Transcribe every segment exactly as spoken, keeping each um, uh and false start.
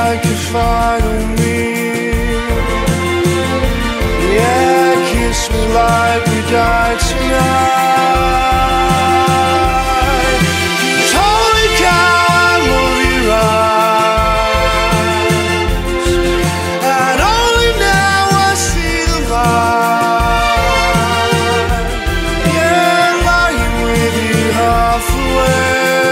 like a final meal. Yeah, kiss me like we died tonight. 'Cause holy cow, I love your eyes, and only now I see the light. Yeah, lying with you half away.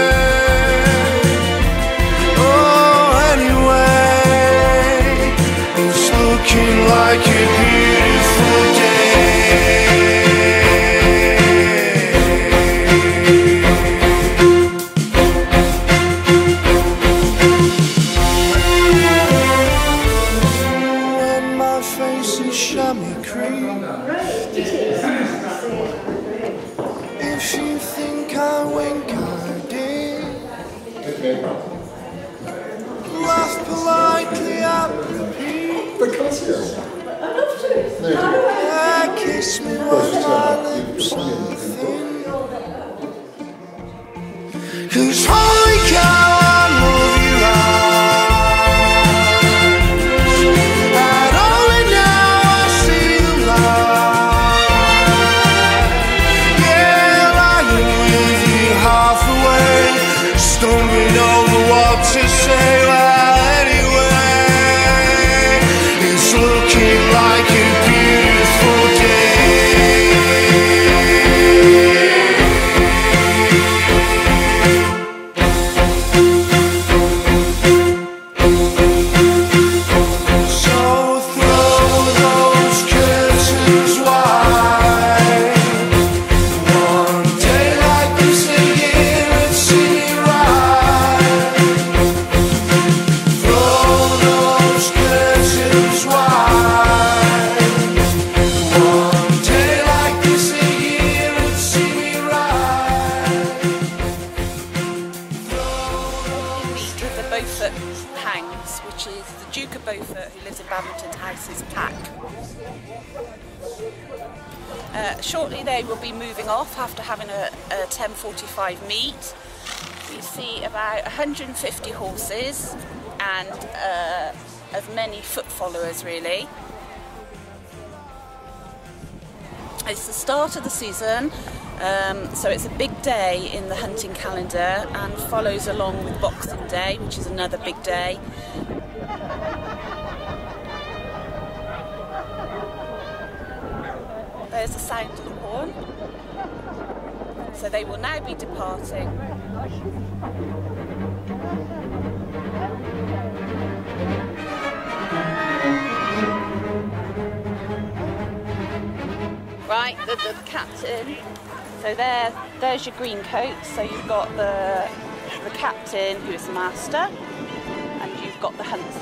Looking like a beautiful day. And my face is chamois cream. If you think I wink, I did. Laugh politely at repeat. Because yes. Yeah, kiss me while my lips are thin. 'Cause holy cow, I love your eyes, and only now I see the light. Yeah, lying with you half away, stumbling over what to say. Well, anyway, it's looking like a beautiful day. So throw those curtains wide. One day like this again, and see me right. Throw those curtains wide. One day like this again, and see me right. Meet with the Beaufort hangs, which is the Duke of Beaufort, who lives in Badminton House's pack. Uh, shortly they will be moving off after having a, a ten forty-five meet. We see about one hundred fifty horses and uh, as many foot followers really. It's the start of the season, um, so it's a big day in the hunting calendar and follows along with Boxing Day, which is another big day. There's the sound of the horn. So they will now be departing. Right, the, the captain. So there, there's your green coat. So you've got the the captain, who is the master, and you've got the huntsman.